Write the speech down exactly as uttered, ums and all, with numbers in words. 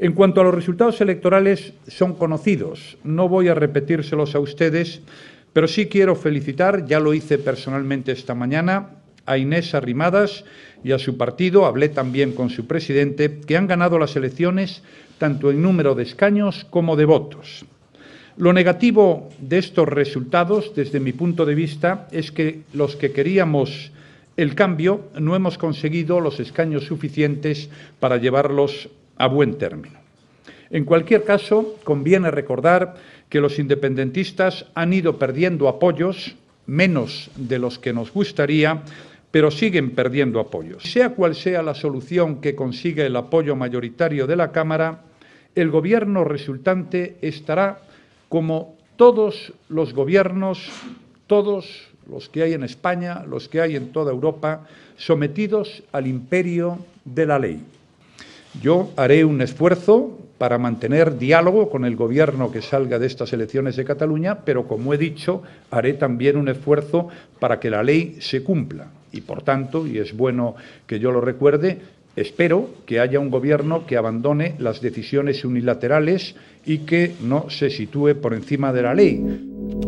En cuanto a los resultados electorales, son conocidos. No voy a repetírselos a ustedes, pero sí quiero felicitar, ya lo hice personalmente esta mañana, a Inés Arrimadas y a su partido, hablé también con su presidente, que han ganado las elecciones tanto en número de escaños como de votos. Lo negativo de estos resultados, desde mi punto de vista, es que los que queríamos el cambio no hemos conseguido los escaños suficientes para llevarlos a buen término. En cualquier caso, conviene recordar que los independentistas han ido perdiendo apoyos, menos de los que nos gustaría, pero siguen perdiendo apoyos. Sea cual sea la solución que consiga el apoyo mayoritario de la Cámara, el Gobierno resultante estará, como todos los gobiernos, todos los que hay en España, los que hay en toda Europa, sometidos al imperio de la ley. Yo haré un esfuerzo para mantener diálogo con el Gobierno que salga de estas elecciones de Cataluña, pero, como he dicho, haré también un esfuerzo para que la ley se cumpla. Y, por tanto, y es bueno que yo lo recuerde, espero que haya un Gobierno que abandone las decisiones unilaterales y que no se sitúe por encima de la ley.